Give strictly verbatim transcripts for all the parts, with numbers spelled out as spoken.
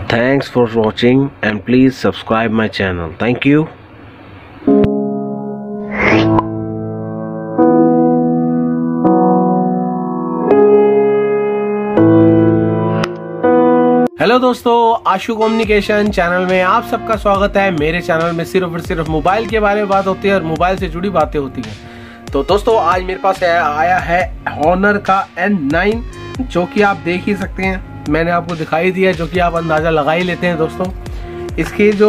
Thanks for watching and please subscribe my channel. Thank you. Hello दोस्तों, Ashu communication channel में आप सबका स्वागत है। मेरे चैनल में सिर्फ और सिर्फ मोबाइल के बारे में बात होती है और मोबाइल से जुड़ी बातें होती हैं। तो दोस्तों आज मेरे पास आया है हॉनर का एन नाइन, जो कि आप देख ही सकते हैं, मैंने आपको दिखाई दिया, जो कि आप अंदाज़ा लगा ही लेते हैं। दोस्तों इसकी जो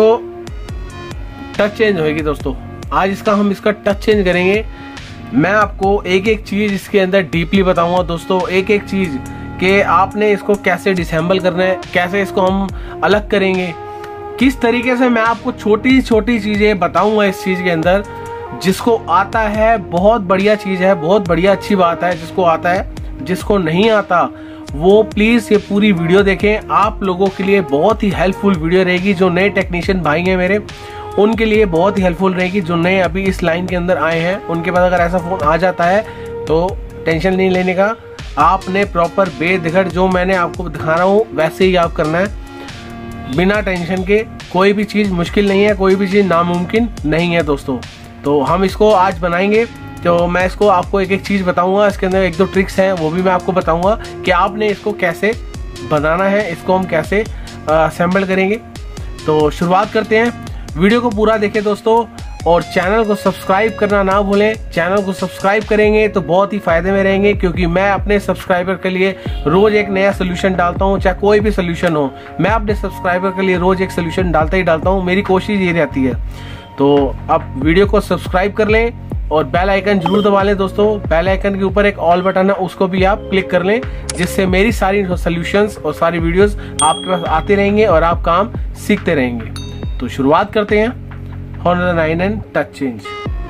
टच चेंज होगी दोस्तों, आज इसका हम इसका टच चेंज करेंगे। मैं आपको एक एक चीज़ इसके अंदर डीपली बताऊंगा दोस्तों, एक एक चीज़ कि आपने इसको कैसे डिसेंबल करना है, कैसे इसको हम अलग करेंगे, किस तरीके से मैं आपको छोटी छोटी चीज़ें बताऊंगा इस चीज़ के अंदर। जिसको आता है बहुत बढ़िया चीज़ है, बहुत बढ़िया अच्छी बात है। जिसको आता है, जिसको नहीं आता वो प्लीज़ ये पूरी वीडियो देखें। आप लोगों के लिए बहुत ही हेल्पफुल वीडियो रहेगी। जो नए टेक्नीशियन भाई हैं मेरे, उनके लिए बहुत ही हेल्पफुल रहेगी। जो नए अभी इस लाइन के अंदर आए हैं, उनके पास अगर ऐसा फ़ोन आ जाता है तो टेंशन नहीं लेने का। आपने प्रॉपर बेझिझक जो मैंने आपको दिखा रहा हूँ वैसे ही आप करना है, बिना टेंशन के। कोई भी चीज़ मुश्किल नहीं है, कोई भी चीज़ नामुमकिन नहीं है दोस्तों। तो हम इसको आज बनाएंगे। तो मैं इसको आपको एक एक चीज़ बताऊंगा, इसके अंदर एक दो ट्रिक्स हैं वो भी मैं आपको बताऊंगा कि आपने इसको कैसे बनाना है, इसको हम कैसे असेंबल करेंगे। तो शुरुआत करते हैं। वीडियो को पूरा देखें दोस्तों, और चैनल को सब्सक्राइब करना ना भूलें। चैनल को सब्सक्राइब करेंगे तो बहुत ही फायदे में रहेंगे, क्योंकि मैं अपने सब्सक्राइबर के लिए रोज एक नया सोल्यूशन डालता हूं। चाहे कोई भी सोल्यूशन हो, मैं अपने सब्सक्राइबर के लिए रोज एक सोल्यूशन डालता ही डालता हूं। मेरी कोशिश ये रहती है। तो अब वीडियो को सब्सक्राइब कर लें और बेल आइकन जरूर दबा लें दोस्तों। बेल आइकन के ऊपर एक ऑल बटन है, उसको भी आप क्लिक कर लें, जिससे मेरी सारी सोल्यूशंस और सारी वीडियोस आपके पास आते रहेंगे और आप काम सीखते रहेंगे। तो शुरुआत करते हैं Honor nine N touch change.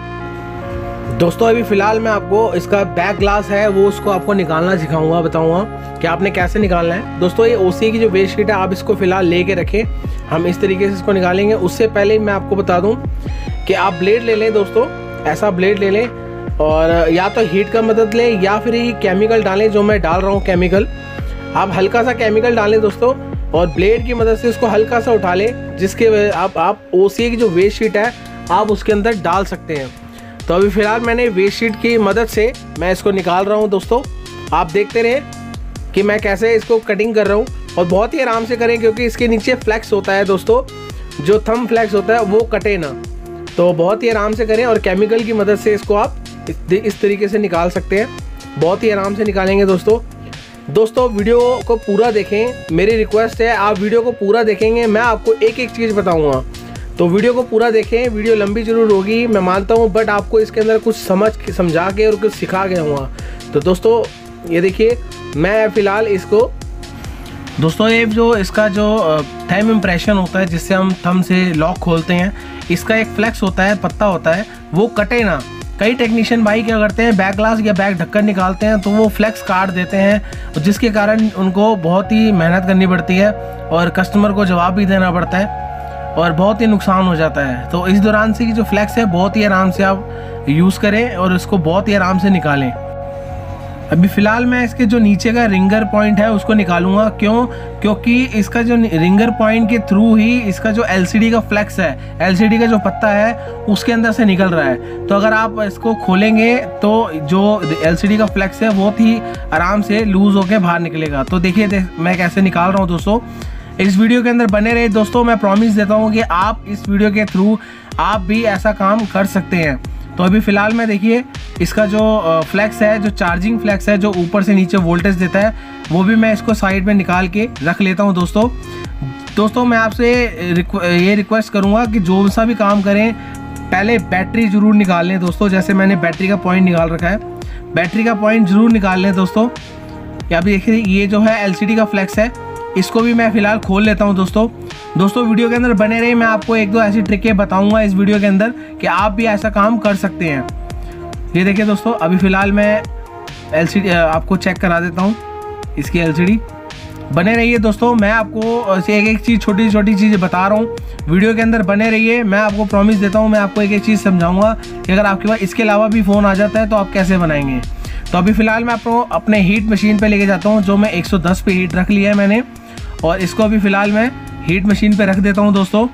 दोस्तों अभी फिलहाल मैं आपको इसका बैक ग्लास है वो उसको आपको निकालना सिखाऊंगा, बताऊंगा कि आपने कैसे निकालना है। दोस्तों ये ओसी की जो बेस शीट है, आप इसको फिलहाल लेके रखें, हम इस तरीके से इसको निकालेंगे। उससे पहले मैं आपको बता दूं कि आप ब्लेड ले लें दोस्तों, ऐसा ब्लेड ले लें, और या तो हीट का मदद लें या फिर ये केमिकल डालें, जो मैं डाल रहा हूँ केमिकल। आप हल्का सा केमिकल डालें दोस्तों, और ब्लेड की मदद से इसको हल्का सा उठा लें, जिसके आप आप ओसीए की जो वेस्ट शीट है आप उसके अंदर डाल सकते हैं। तो अभी फिलहाल मैंने वेस्ट शीट की मदद से मैं इसको निकाल रहा हूं दोस्तों। आप देखते रहें कि मैं कैसे इसको कटिंग कर रहा हूं, और बहुत ही आराम से करें, क्योंकि इसके नीचे फ्लैक्स होता है दोस्तों, जो थंब फ्लैक्स होता है वो कटे ना। तो बहुत ही आराम से करें, और केमिकल की मदद से इसको आप इस तरीके से निकाल सकते हैं। बहुत ही आराम से निकालेंगे दोस्तों। दोस्तों वीडियो को पूरा देखें, मेरी रिक्वेस्ट है, आप वीडियो को पूरा देखेंगे, मैं आपको एक एक चीज़ बताऊंगा। तो वीडियो को पूरा देखें। वीडियो लंबी जरूर होगी मैं मानता हूं, बट आपको इसके अंदर कुछ समझ समझा के और कुछ सिखा के हुआ। तो दोस्तों ये देखिए, मैं फ़िलहाल इसको दोस्तों ये जो इसका जो थंब इम्प्रेशन होता है, जिससे हम थंब से लॉक खोलते हैं, इसका एक फ्लेक्स होता है, पत्ता होता है, वो कटे ना। कई टेक्नीशियन भाई क्या करते हैं, बैक ग्लास या बैक ढक्कन निकालते हैं तो वो फ्लेक्स काट देते हैं, जिसके कारण उनको बहुत ही मेहनत करनी पड़ती है और कस्टमर को जवाब भी देना पड़ता है और बहुत ही नुकसान हो जाता है। तो इस दौरान से जो फ्लेक्स है बहुत ही आराम से आप यूज़ करें और इसको बहुत ही आराम से निकालें। अभी फ़िलहाल मैं इसके जो नीचे का रिंगर पॉइंट है उसको निकालूंगा। क्यों? क्योंकि इसका जो रिंगर पॉइंट के थ्रू ही इसका जो एलसीडी का फ्लेक्स है, एलसीडी का जो पत्ता है उसके अंदर से निकल रहा है। तो अगर आप इसको खोलेंगे तो जो एलसीडी का फ्लेक्स है बहुत ही आराम से लूज होकर बाहर निकलेगा। तो देखिए देख, मैं कैसे निकाल रहा हूँ दोस्तों। इस वीडियो के अंदर बने रहे दोस्तों, मैं प्रॉमिस देता हूँ कि आप इस वीडियो के थ्रू आप भी ऐसा काम कर सकते हैं। तो अभी फ़िलहाल मैं देखिए इसका जो फ्लैक्स है, जो चार्जिंग फ्लैक्स है, जो ऊपर से नीचे वोल्टेज देता है, वो भी मैं इसको साइड में निकाल के रख लेता हूं दोस्तों। दोस्तों मैं आपसे ये रिक्वेस्ट करूंगा कि जो सा भी काम करें पहले बैटरी ज़रूर निकाल लें दोस्तों। जैसे मैंने बैटरी का पॉइंट निकाल रखा है, बैटरी का पॉइंट ज़रूर निकाल लें दोस्तों। या अभी देखिए ये जो है एलसीडी का फ्लैक्स है, इसको भी मैं फ़िलहाल खोल लेता हूं दोस्तों। दोस्तों वीडियो के अंदर बने रहे, मैं आपको एक दो ऐसी ट्रिकें बताऊंगा इस वीडियो के अंदर कि आप भी ऐसा काम कर सकते हैं। ये देखिए दोस्तों, अभी फ़िलहाल मैं एलसीडी आपको चेक करा देता हूं, इसकी एलसीडी। बने रहिए दोस्तों, मैं आपको एक एक चीज़ छोटी छोटी चीज़ें बता रहा हूँ। वीडियो के अंदर बने रहिए, मैं आपको प्रॉमिस देता हूँ, मैं आपको एक एक चीज़ समझाऊंगा कि अगर आपके पास इसके अलावा भी फ़ोन आ जाता है तो आप कैसे बनाएंगे। तो अभी फ़िलहाल मैं आपको अपने हीट मशीन पे लेके जाता हूँ, जो मैं एक सौ दस पे हीट रख लिया है मैंने, और इसको अभी फ़िलहाल मैं हीट मशीन पे रख देता हूँ दोस्तों।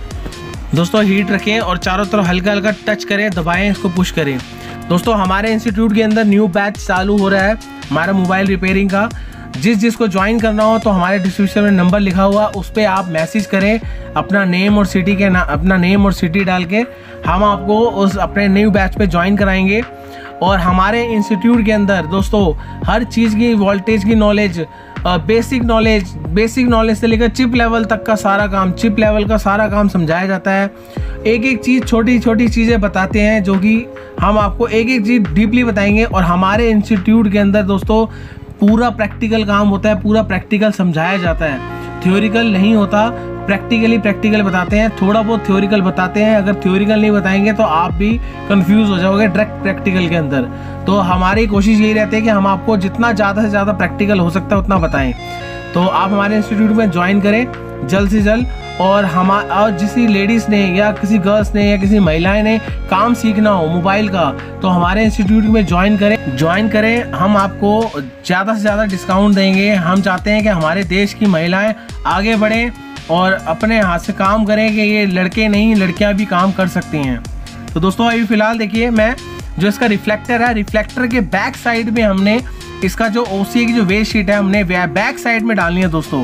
दोस्तों हीट रखें और चारों तरफ हल्का हल्का टच करें, दबाएं, इसको पुश करें। दोस्तों हमारे इंस्टीट्यूट के अंदर न्यू बैच चालू हो रहा है हमारा मोबाइल रिपेयरिंग का। जिस जिसको ज्वाइन करना हो तो हमारे डिस्क्रिप्शन में नंबर लिखा हुआ, उस पर आप मैसेज करें अपना नेम और सिटी के ना अपना नेम और सिटी डाल के, हम आपको उस अपने न्यू बैच पे ज्वाइन कराएंगे। और हमारे इंस्टीट्यूट के अंदर दोस्तों हर चीज़ की वोल्टेज की knowledge, basic knowledge basic knowledge से लेकर चिप लेवल तक का सारा काम चिप लेवल का सारा काम समझाया जाता है। एक एक चीज़ छोटी छोटी चीज़ें बताते हैं जो कि हम आपको एक एक चीज़ डीपली बताएंगे। और हमारे इंस्टीट्यूट के अंदर दोस्तों पूरा प्रैक्टिकल काम होता है, पूरा प्रैक्टिकल समझाया जाता है, थ्योरिकल नहीं होता, प्रैक्टिकली प्रैक्टिकल बताते हैं। थोड़ा बहुत थ्योरिकल बताते हैं, अगर थ्योरिकल नहीं बताएंगे तो आप भी कंफ्यूज हो जाओगे डायरेक्ट प्रैक्टिकल के अंदर। तो हमारी कोशिश यही रहती है कि हम आपको जितना ज़्यादा से ज़्यादा प्रैक्टिकल हो सकता है उतना बताएं। तो आप हमारे इंस्टीट्यूट में ज्वाइन करें जल्द से जल्द। और हम और किसी लेडीज़ ने या किसी गर्ल्स ने या किसी महिलाएं ने काम सीखना हो मोबाइल का तो हमारे इंस्टीट्यूट में ज्वाइन करें ज्वाइन करें हम आपको ज़्यादा से ज़्यादा डिस्काउंट देंगे। हम चाहते हैं कि हमारे देश की महिलाएं आगे बढ़ें और अपने हाथ से काम करें कि ये लड़के नहीं लड़कियां भी काम कर सकती हैं। तो दोस्तों अभी फ़िलहाल देखिए, मैं जो इसका रिफ्लेक्टर है, रिफ्लेक्टर के बैक साइड में हमने इसका जो ओसीए की जो वेस्ट शीट है हमने बैक साइड में डालनी है दोस्तों,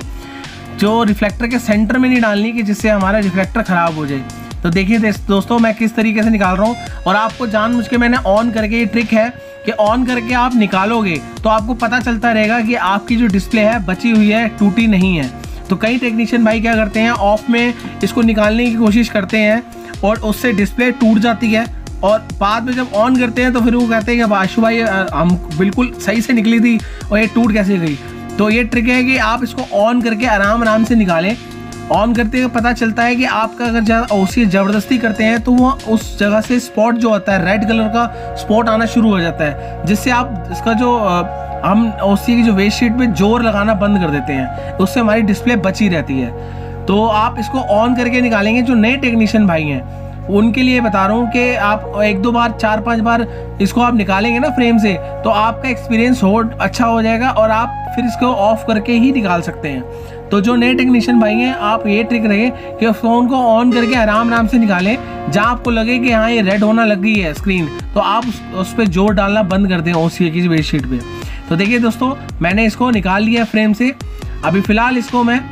जो रिफ्लेक्टर के सेंटर में नहीं डालनी कि जिससे हमारा रिफ्लेक्टर ख़राब हो जाए। तो देखिए दोस्तों मैं किस तरीके से निकाल रहा हूँ। और आपको जानबूझ के मैंने ऑन करके, ये ट्रिक है कि ऑन करके आप निकालोगे तो आपको पता चलता रहेगा कि आपकी जो डिस्प्ले है बची हुई है, टूटी नहीं है। तो कई टेक्नीशियन भाई क्या करते हैं, ऑफ में इसको निकालने की कोशिश करते हैं और उससे डिस्प्ले टूट जाती है, और बाद में जब ऑन करते हैं तो फिर वो कहते हैं कि आशु भाई हम बिल्कुल सही से निकली थी और ये टूट कैसे गई। तो ये ट्रिक है कि आप इसको ऑन करके आराम आराम से निकालें। ऑन करते हुए पता चलता है कि आपका अगर ज़्यादा ओसी ज़बरदस्ती करते हैं तो वो उस जगह से स्पॉट जो होता है, रेड कलर का स्पॉट आना शुरू हो जाता है, जिससे आप इसका जो हम ओसी की जो वेस्ट शीट पे जोर लगाना बंद कर देते हैं, उससे हमारी डिस्प्ले बची रहती है। तो आप इसको ऑन करके निकालेंगे। जो नए टेक्नीशियन भाई हैं उनके लिए बता रहा हूँ कि आप एक दो बार चार पांच बार इसको आप निकालेंगे ना फ्रेम से, तो आपका एक्सपीरियंस हो अच्छा हो जाएगा और आप फिर इसको ऑफ करके ही निकाल सकते हैं। तो जो नए टेक्नीशियन भाई हैं आप ये ट्रिक रहे कि फ़ोन को ऑन करके आराम आराम से निकालें। जहाँ आपको लगे कि हाँ ये रेड होना लग गई है स्क्रीन, तो आप उस, उस पर जोर डालना बंद कर दें ओसीए की वेस्ट शीट पे। तो देखिए दोस्तों मैंने इसको निकाल लिया फ्रेम से। अभी फ़िलहाल इसको मैं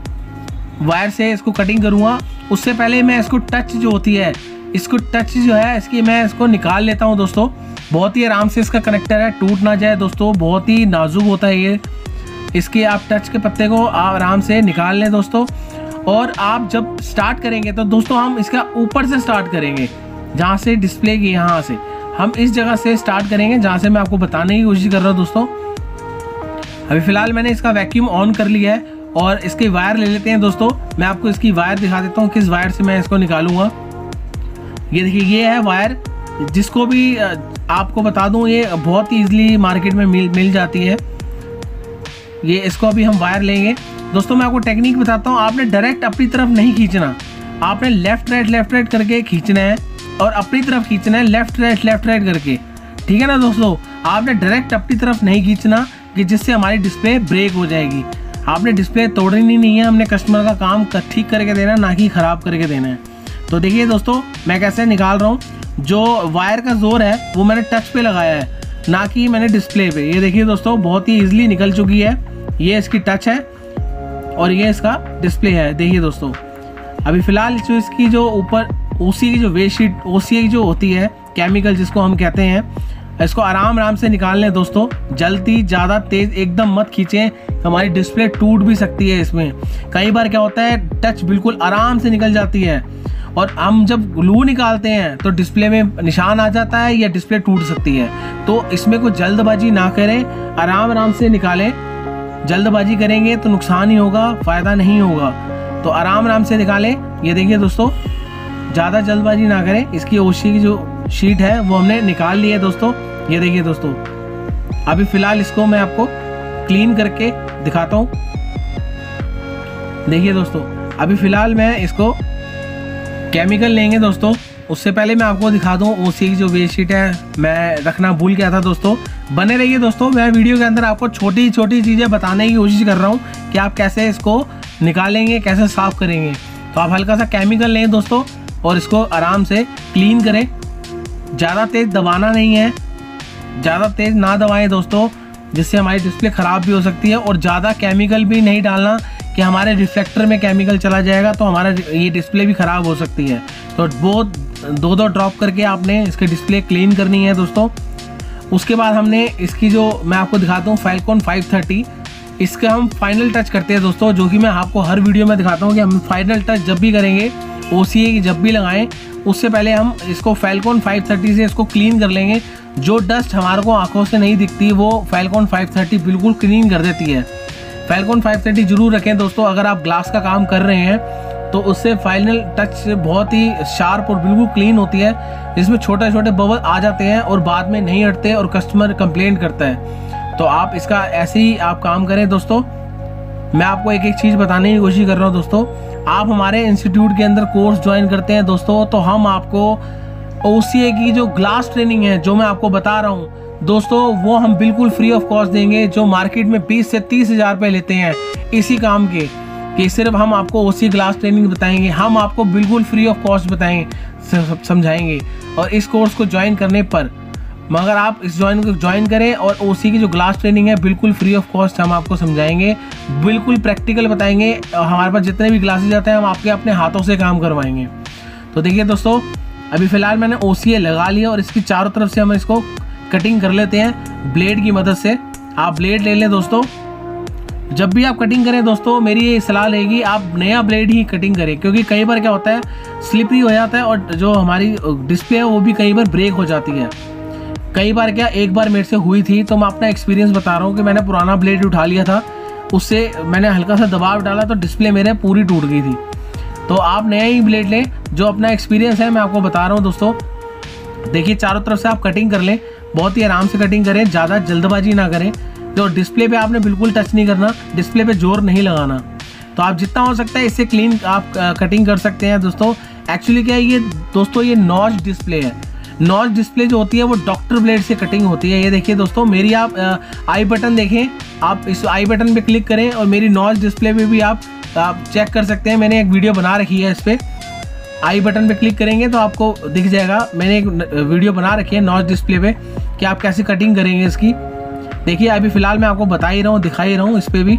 वायर से इसको कटिंग करूँगा। उससे पहले मैं इसको टच जो होती है, इसको टच जो है इसकी मैं इसको निकाल लेता हूँ दोस्तों। बहुत ही आराम से इसका कनेक्टर है, टूट ना जाए दोस्तों, बहुत ही नाजुक होता है ये। इसके आप टच के पत्ते को आराम से निकाल लें दोस्तों। और आप जब स्टार्ट करेंगे तो दोस्तों हम इसका ऊपर से स्टार्ट करेंगे, जहाँ से डिस्प्ले की यहाँ से हम इस जगह से स्टार्ट करेंगे, जहाँ से मैं आपको बताने की कोशिश कर रहा हूँ दोस्तों। अभी फ़िलहाल मैंने इसका वैक्यूम ऑन कर लिया है और इसके वायर ले लेते हैं दोस्तों। मैं आपको इसकी वायर दिखा देता हूँ किस वायर से मैं इसको निकालूंगा। ये देखिए ये है वायर, जिसको भी आपको बता दूं ये बहुत ही ईजिली मार्केट में मिल मिल जाती है। ये इसको अभी हम वायर लेंगे दोस्तों। मैं आपको टेक्निक बताता हूँ, आपने डायरेक्ट अपनी तरफ नहीं खींचना, आपने लेफ्ट राइट लेफ्ट राइट करके खींचना है और अपनी तरफ खींचना है लेफ्ट राइट लेफ्ट राइट करके, ठीक है ना दोस्तों। आपने डायरेक्ट अपनी तरफ नहीं खींचना कि जिससे हमारी डिस्प्ले ब्रेक हो जाएगी। आपने डिस्प्ले तोड़नी नहीं है, हमने कस्टमर का काम ठीक करके देना है, ना कि ख़राब करके देना है। तो देखिए दोस्तों मैं कैसे निकाल रहा हूँ। जो वायर का जोर है वो मैंने टच पे लगाया है, ना कि मैंने डिस्प्ले पे। ये देखिए दोस्तों बहुत ही ईजिली निकल चुकी है। ये इसकी टच है और ये इसका डिस्प्ले है। देखिए दोस्तों अभी फ़िलहाल जो इसकी जो ऊपर ओसी की जो वेस्ट शीट ओसी की जो होती है केमिकल जिसको हम कहते हैं, इसको आराम आराम से निकाल लें दोस्तों। जल्दी ज़्यादा तेज़ एकदम मत खींचें, हमारी डिस्प्ले टूट भी सकती है इसमें। कई बार क्या होता है टच बिल्कुल आराम से निकल जाती है और हम जब ग्लू निकालते हैं तो डिस्प्ले में निशान आ जाता है या डिस्प्ले टूट सकती है। तो इसमें कोई जल्दबाजी ना करें, आराम आराम से निकालें। जल्दबाजी करेंगे तो नुकसान ही होगा, फ़ायदा नहीं होगा। तो आराम आराम से निकालें। ये देखिए दोस्तों ज़्यादा जल्दबाजी ना करें। इसकी ओसी की जो शीट है वो हमने निकाल ली है दोस्तों। ये देखिए दोस्तों अभी फ़िलहाल इसको मैं आपको क्लीन करके दिखाता हूँ। देखिए दोस्तों अभी फ़िलहाल मैं इसको केमिकल लेंगे दोस्तों। उससे पहले मैं आपको दिखा दूँ ओसी की जो वेस्ट शीट है, मैं रखना भूल गया था दोस्तों। बने रहिए दोस्तों, मैं वीडियो के अंदर आपको छोटी छोटी चीज़ें बताने की कोशिश कर रहा हूँ कि आप कैसे इसको निकालेंगे, कैसे साफ़ करेंगे। तो आप हल्का सा केमिकल लें दोस्तों और इसको आराम से क्लीन करें। ज़्यादा तेज़ दबाना नहीं है, ज़्यादा तेज़ ना दबाएं दोस्तों, जिससे हमारी डिस्प्ले ख़राब भी हो सकती है। और ज़्यादा केमिकल भी नहीं डालना कि हमारे रिफ्लेक्टर में केमिकल चला जाएगा तो हमारा ये डिस्प्ले भी ख़राब हो सकती है। तो बहुत दो दो ड्रॉप करके आपने इसकी डिस्प्ले क्लीन करनी है दोस्तों। उसके बाद हमने इसकी जो मैं आपको दिखाता हूँ फैल्कॉन फाइव थर्टी, इसका हम फाइनल टच करते हैं दोस्तों, जो कि मैं आपको हर वीडियो में दिखाता हूँ कि हम फाइनल टच जब भी करेंगे, ओ सी ए की जब भी लगाएं, उससे पहले हम इसको फैल्कॉन फाइव थर्टी से इसको क्लीन कर लेंगे। जो डस्ट हमारे को आंखों से नहीं दिखती वो फैल्कॉन फाइव थर्टी बिल्कुल क्लीन कर देती है। फैल्कॉन फाइव थर्टी जरूर रखें दोस्तों, अगर आप ग्लास का काम कर रहे हैं तो उससे फाइनल टच बहुत ही शार्प और बिल्कुल क्लीन होती है। इसमें छोटे छोटे बबल आ जाते हैं और बाद में नहीं हटते और कस्टमर कंप्लेंट करता है। तो आप इसका ऐसे ही आप काम करें दोस्तों। मैं आपको एक एक चीज़ बताने की कोशिश कर रहा हूँ दोस्तों। आप हमारे इंस्टीट्यूट के अंदर कोर्स ज्वाइन करते हैं दोस्तों, तो हम आपको ओ सी ए की जो ग्लास ट्रेनिंग है जो मैं आपको बता रहा हूँ दोस्तों, वो हम बिल्कुल फ्री ऑफ कॉस्ट देंगे। जो मार्केट में बीस से तीस हज़ार रुपये लेते हैं इसी काम के, कि सिर्फ हम आपको ओ सी ग्लास ट्रेनिंग बताएंगे, हम आपको बिल्कुल फ्री ऑफ कॉस्ट बताएंगे, समझाएंगे। और इस कोर्स को ज्वाइन करने पर, मगर आप इस ज्वाइन को ज्वाइन करें और ओ सी की जो ग्लास ट्रेनिंग है बिल्कुल फ्री ऑफ कॉस्ट हम आपको समझाएंगे, बिल्कुल प्रैक्टिकल बताएंगे। हमारे पास जितने भी क्लासेज आते हैं हम आपके अपने हाथों से काम करवाएंगे। तो देखिए दोस्तों, अभी फ़िलहाल मैंने ओ सी ए लगा लिया और इसकी चारों तरफ से हम इसको कटिंग कर लेते हैं ब्लेड की मदद से। आप ब्लेड ले लें दोस्तों। जब भी आप कटिंग करें दोस्तों, मेरी ये सलाह रहेगी आप नया ब्लेड ही कटिंग करें, क्योंकि कई बार क्या होता है स्लिपरी हो जाता है और जो हमारी डिस्प्ले है वो भी कई बार ब्रेक हो जाती है। कई बार क्या, एक बार मेरे से हुई थी, तो मैं अपना एक्सपीरियंस बता रहा हूँ कि मैंने पुराना ब्लेड उठा लिया था, उससे मैंने हल्का सा दबाव डाला तो डिस्प्ले मेरे पूरी टूट गई थी। तो आप नया ही ब्लेड लें। जो अपना एक्सपीरियंस है मैं आपको बता रहा हूँ दोस्तों। देखिए चारों तरफ से आप कटिंग कर लें, बहुत ही आराम से कटिंग करें, ज़्यादा जल्दबाजी ना करें। जो डिस्प्ले पे आपने बिल्कुल टच नहीं करना, डिस्प्ले पे जोर नहीं लगाना। तो आप जितना हो सकता है इससे क्लीन आप कटिंग कर सकते हैं दोस्तों। एक्चुअली क्या है ये दोस्तों, ये नॉच डिस्प्ले है। नॉच डिस्प्ले जो होती है वो डॉक्टर ब्लेड से कटिंग होती है। ये देखिए दोस्तों, मेरी आप आई बटन देखें, आप इस आई बटन पे क्लिक करें और मेरी नॉच डिस्प्ले पे भी आप आप चेक कर सकते हैं। मैंने एक वीडियो बना रखी है, इस पर आई बटन पे क्लिक करेंगे तो आपको दिख जाएगा। मैंने एक वीडियो बना रखी है नॉच डिस्प्ले पे कि आप कैसे कटिंग करेंगे इसकी। देखिए अभी फ़िलहाल मैं आपको बता ही रहा हूँ, दिखा ही रहा हूँ इस पर भी।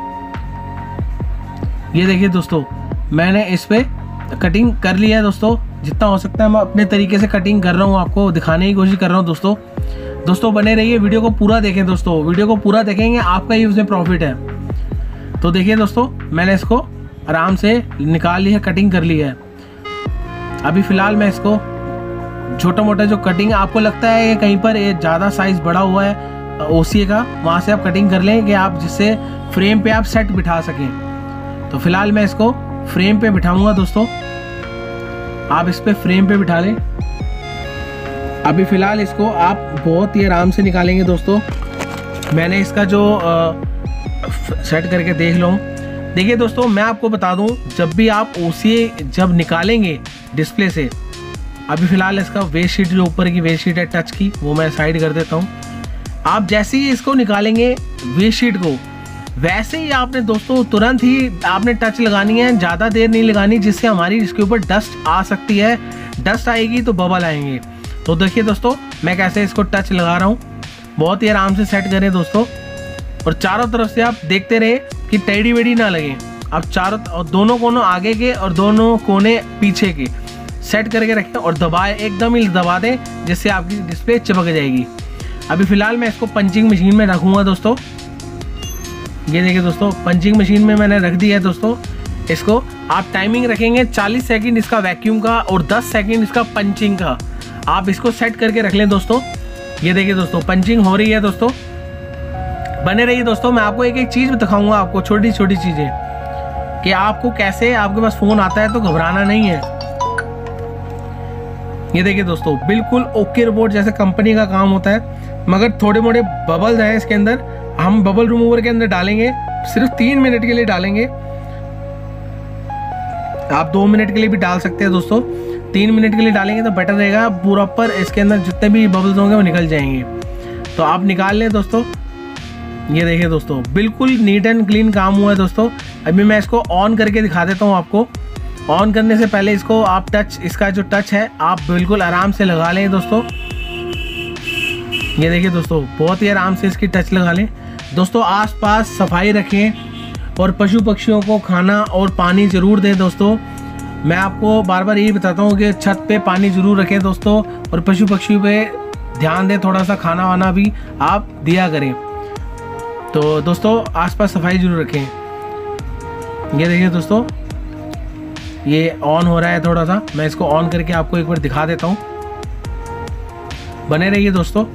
ये देखिए दोस्तों, मैंने इस पर कटिंग कर लिया है दोस्तों। जितना हो सकता है मैं अपने तरीके से कटिंग कर रहा हूँ, आपको दिखाने की कोशिश कर रहा हूँ दोस्तों। दोस्तों बने रहिए, वीडियो को पूरा देखें दोस्तों। वीडियो को पूरा देखेंगे आपका ही उसमें प्रॉफिट है। तो देखिए दोस्तों, मैंने इसको आराम से निकाल लिया है, कटिंग कर ली है। अभी फ़िलहाल मैं इसको छोटा मोटा जो कटिंग आपको लगता है ये कहीं पर ये ज़्यादा साइज़ बड़ा हुआ है ओ सी ए का, वहाँ से आप कटिंग कर लें कि आप जिससे फ्रेम पे आप सेट बिठा सकें। तो फिलहाल मैं इसको फ्रेम पे बिठाऊंगा दोस्तों। आप इस पे फ्रेम पे बिठा लें। अभी फ़िलहाल इसको आप बहुत ही आराम से निकालेंगे दोस्तों। मैंने इसका जो आ, सेट करके देख लो। देखिए दोस्तों, मैं आपको बता दूं, जब भी आप ओ सी ए जब निकालेंगे डिस्प्ले से, अभी फ़िलहाल इसका वेस्ट शीट जो ऊपर की वेस्ट शीट है टच की, वो मैं साइड कर देता हूँ। आप जैसे ही इसको निकालेंगे वेस्ट शीट को, वैसे ही आपने दोस्तों तुरंत ही आपने टच लगानी है, ज़्यादा देर नहीं लगानी, जिससे हमारी इसके ऊपर डस्ट आ सकती है। डस्ट आएगी तो बबल आएंगे। तो देखिए दोस्तों, मैं कैसे इसको टच लगा रहा हूँ। बहुत ही आराम से सेट करें दोस्तों, और चारों तरफ से आप देखते रहे कि टेढ़ी वेढ़ी ना लगे। आप चारों और दोनों कोनों आगे के और दोनों कोने पीछे के सेट करके रखें और दबाए, एकदम ही दबा दें, जिससे आपकी डिस्प्ले चिपक जाएगी। अभी फ़िलहाल मैं इसको पंचिंग मशीन में रखूँगा दोस्तों। ये देखिए दोस्तों, पंचिंग मशीन में मैंने रख दिया है दोस्तों। इसको आप टाइमिंग रखेंगे चालीस सेकंड इसका वैक्यूम का और दस सेकंड इसका पंचिंग का। आप इसको सेट करके रख लें दोस्तों। ये देखिए दोस्तों, पंचिंग हो रही है दोस्तों। बने रहिए दोस्तों, मैं आपको एक एक चीज़ दिखाऊंगा, आपको छोटी छोटी चीज़ें, कि आपको कैसे, आपके पास फ़ोन आता है तो घबराना नहीं है। ये देखिए दोस्तों, बिल्कुल ओके रिपोर्ट जैसे कंपनी का काम होता है, मगर थोड़े मोटे बबल्स हैं इसके अंदर। हम बबल रिमूवर के अंदर डालेंगे, सिर्फ तीन मिनट के लिए डालेंगे। आप दो मिनट के लिए भी डाल सकते हैं दोस्तों। तीन मिनट के लिए डालेंगे तो बेटर रहेगा, प्रॉपर इसके अंदर जितने भी बबल्स होंगे वो निकल जाएंगे। तो आप निकाल लें दोस्तों। ये देखिए दोस्तों, बिल्कुल नीट एंड क्लीन काम हुआ है दोस्तों। अभी मैं इसको ऑन करके दिखा देता हूँ आपको। ऑन करने से पहले इसको आप टच, इसका जो टच है आप बिल्कुल आराम से लगा लें दोस्तों। ये देखिए दोस्तों, बहुत ही आराम से इसकी टच लगा लें दोस्तों। आसपास सफाई रखें और पशु पक्षियों को खाना और पानी ज़रूर दें दोस्तों। मैं आपको बार बार यही बताता हूँ कि छत पे पानी ज़रूर रखें दोस्तों, और पशु पक्षियों पे ध्यान दें, थोड़ा सा खाना वाना भी आप दिया करें। तो दोस्तों आसपास सफाई ज़रूर रखें। ये देखिए दोस्तों, ये ऑन हो रहा है थोड़ा सा। मैं इसको ऑन करके आपको एक बार दिखा देता हूँ, बने रहिए दोस्तों।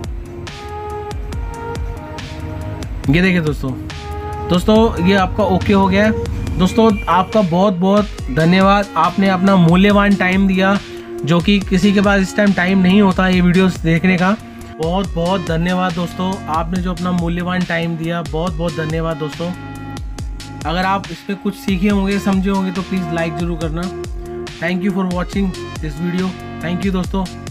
ये देखिए दोस्तों दोस्तों ये आपका ओके हो गया है दोस्तों। आपका बहुत बहुत धन्यवाद, आपने अपना मूल्यवान टाइम दिया, जो कि किसी के पास इस टाइम टाइम नहीं होता ये वीडियोस देखने का। बहुत बहुत धन्यवाद दोस्तों, आपने जो अपना मूल्यवान टाइम दिया, बहुत बहुत धन्यवाद दोस्तों। अगर आप इस पर कुछ सीखे होंगे, समझे होंगे, तो प्लीज़ लाइक ज़रूर करना। Thank you for watching this video. Thank you दोस्तों।